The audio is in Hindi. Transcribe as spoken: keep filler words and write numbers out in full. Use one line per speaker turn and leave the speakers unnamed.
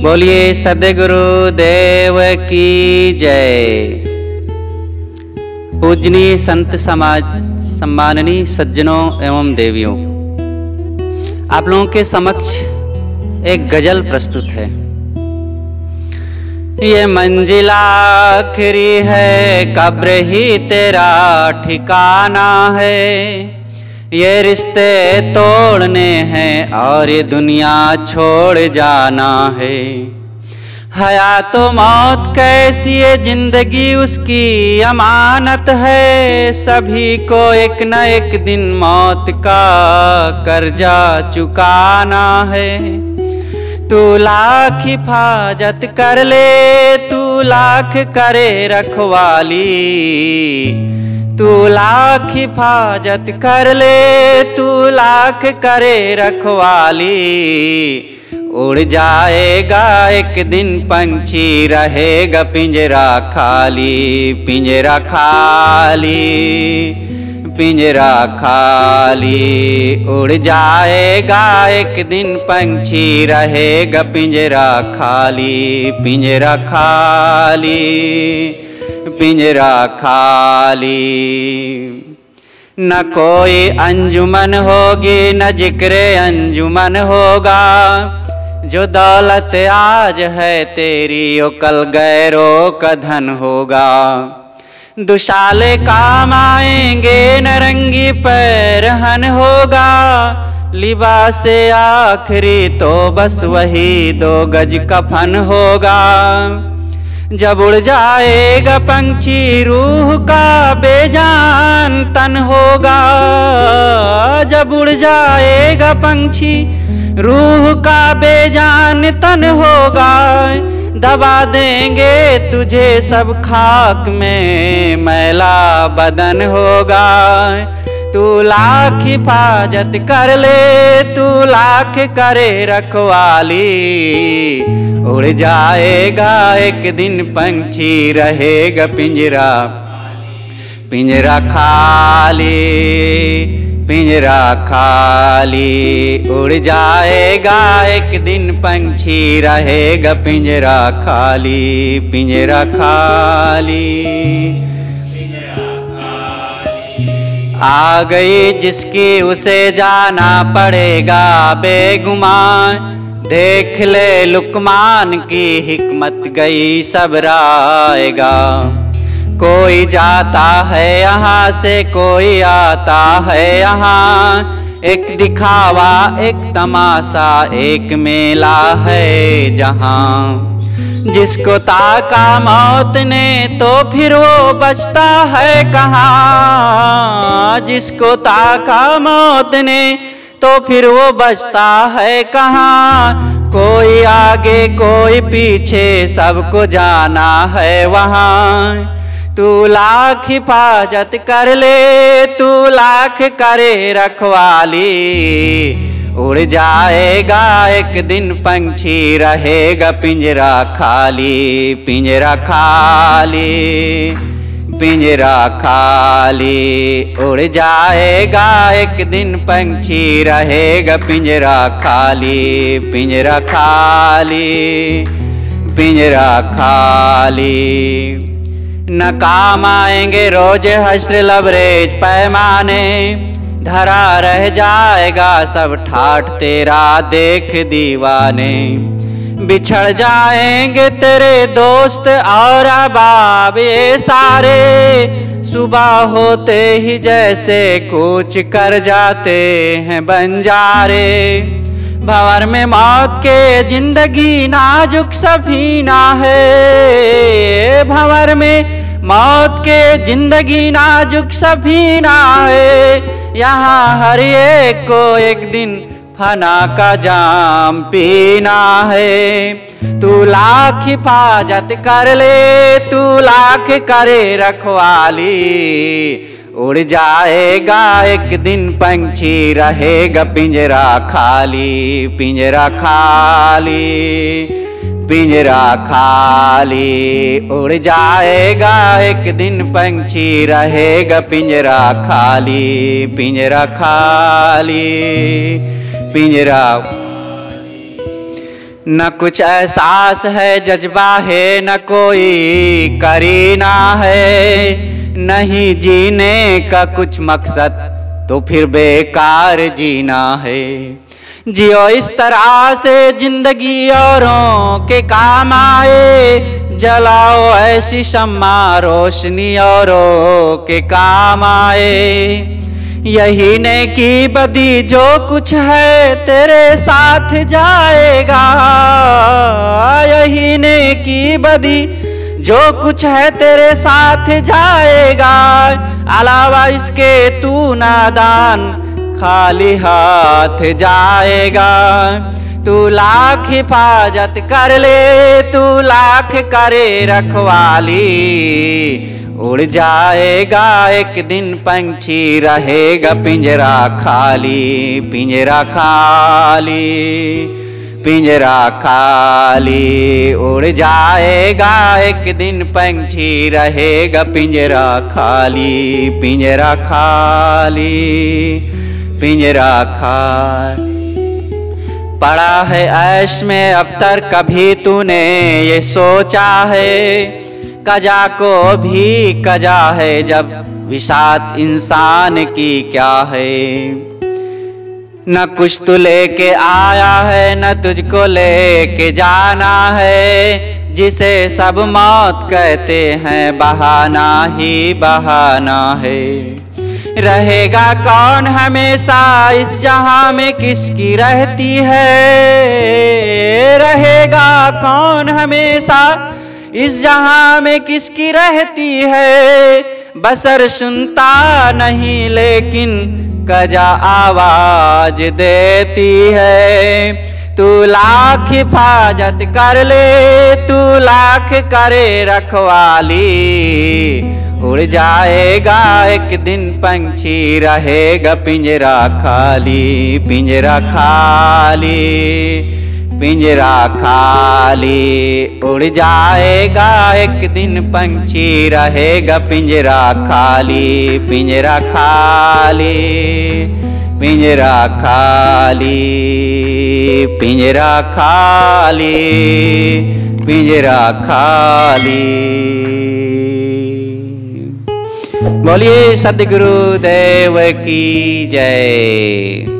बोलिए सद्गुरु देव की जय। पूजनीय संत समाज, सम्माननीय सज्जनों एवं देवियों, आप लोगों के समक्ष एक गजल प्रस्तुत है। ये मंजिल आखिरी है, कब्र ही तेरा ठिकाना है। ये रिश्ते तोड़ने हैं और ये दुनिया छोड़ जाना है। हयात तो मौत कैसी है, जिंदगी उसकी अमानत है। सभी को एक न एक दिन मौत का कर्जा चुकाना है। तू लाख हिफाजत कर ले, तू लाख करे रखवाली। तू लाख हिफाजत कर ले, तू लाख करे रखवाली। उड़ जाएगा एक दिन पंछी, रहेगा पिंजरा खाली। पिंजरा खाली, पिंजरा खाली। उड़ जाएगा एक दिन पंछी, रहेगा पिंजरा खाली। पिंजरा खाली, पिंजरा खाली। न कोई अंजुमन होगी, न जिक्रे अंजुमन होगा। जो दौलत आज है तेरी, वो कल गैरों का धन होगा। दुशाले काम आएंगे, नरंगी पैरहन होगा। लिबास आखिरी तो बस वही दो गज कफन होगा। जब उड़ जाएगा पंछी, रूह का बेजान तन होगा। जब उड़ जाएगा पंछी, रूह का बेजान तन होगा। दबा देंगे तुझे सब खाक में, मैला बदन होगा। तू लाख हिफाजत कर ले, तू लाख करे रखवाली। उड़ जाएगा एक दिन पंछी, रहेगा पिंजरा पिंजरा खाली। पिंजरा खाली। उड़ जाएगा एक दिन पंछी, रहेगा पिंजरा खाली। पिंजरा खाली। आ गई जिसकी उसे जाना पड़ेगा बेगुमान। देख ले लुकमान की हिकमत, गई सब्र आएगा। कोई जाता है यहाँ से, कोई आता है यहाँ। एक दिखावा एक तमाशा, एक मेला है जहाँ। जिसको ताका मौत ने तो फिर वो बचता है कहाँ। जिसको ताका मौत ने तो फिर वो बचता है कहाँ। कोई आगे कोई पीछे, सबको जाना है वहाँ। तू लाख हिफाजत कर ले, तू लाख करे रखवाली। उड़ जाएगा एक दिन पंछी, रहेगा पिंजरा खाली। पिंजरा खाली, पिंजरा खाली। उड़ जाएगा एक दिन पंछी, रहेगा पिंजरा खाली। पिंजरा खाली, पिंजरा खाली। न काम आएंगे रोज हश्र लबरेज पैमाने। धरा रह जाएगा सब ठाठ तेरा देख दीवाने। बिछड़ जाएंगे तेरे दोस्त और अहबाब ये सारे। सुबह होते ही जैसे कूच कर जाते हैं बंजारे। भंवर में मौत के जिंदगी नाजुक सफीना है। भंवर में मौत के जिंदगी नाजुक सफीना है। यहाँ हर एक को एक दिन फना का जाम पीना है। तू लाख हिफाजत कर ले, तू लाख करे रखवाली। उड़ जाएगा एक दिन पंछी, रहेगा पिंजरा खाली। पिंजरा खाली, पिंजरा खाली। उड़ जाएगा एक दिन पंछी, रहेगा पिंजरा खाली। पिंजरा खाली, पिंजरा। न कुछ एहसास है जज्बा है न कोई करीना है, नहीं जीने का कुछ मकसद तो फिर बेकार जीना है। जियो इस तरह से जिंदगी औरों के काम आए, जलाओ ऐसी शम्मा रोशनी औरों के काम आए। यही नेकी बदी जो कुछ है तेरे साथ जाएगा, यही नेकी बदी जो कुछ है तेरे साथ जाएगा। अलावा इसके तू नादान खाली हाथ जाएगा। तू लाख हिफाजत कर ले, तू लाख करे रखवाली, उड़ जाएगा एक दिन पंछी रहेगा पिंजरा खाली, पिंजरा खाली, पिंजरा खाली। उड़ जाएगा एक दिन पंछी रहेगा पिंजरा खाली, पिंजरा खाली, पिंजरा खाली। पड़ा है ऐश में अब तक कभी तूने ये सोचा है, कजा को भी कजा है जब विषाद इंसान की क्या है। न कुछ तू लेके आया है न तुझको लेके जाना है, जिसे सब मौत कहते हैं बहाना ही बहाना है। रहेगा कौन हमेशा इस जहां में किसकी रहती है, रहेगा कौन हमेशा इस जहां में किसकी रहती है। बसर सुनता नहीं लेकिन कजा आवाज देती है। तू लाख हिफाजत कर ले, तू लाख करे रखवाली, उड़ जाएगा एक दिन पंछी रहेगा पिंजरा खाली, पिंजरा खाली, पिंजरा खाली। उड़ जाएगा एक दिन पंछी रहेगा पिंजरा खाली, पिंजरा खाली, पिंजरा खाली, पिंजरा खाली, पिंजरा खाली। बोलिए सद्गुरु देव की जय।